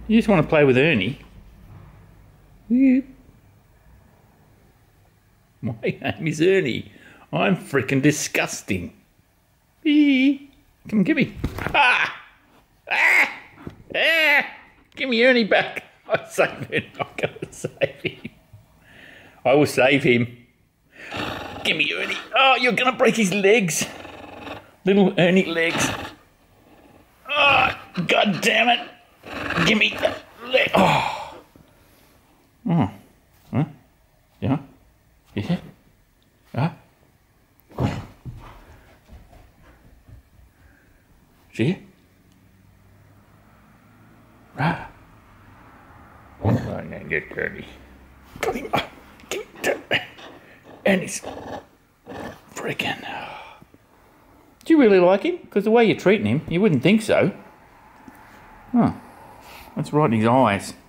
You just want to play with Ernie. My name is Ernie. I'm freaking disgusting. Come give me. Give me Ernie back. I saved him. I'm going to save him. I will save him. Give me Ernie. Oh, you're going to break his legs. Little Ernie legs. Oh, God damn it. Give me that leg. Oh. Oh. Huh? Yeah? Yeah? Huh? See? Ah. Oh, now get Ernie. Got him. Give me Ernie's freaking. Do you really like him? Because the way you're treating him, you wouldn't think so. Oh, that's right in his eyes.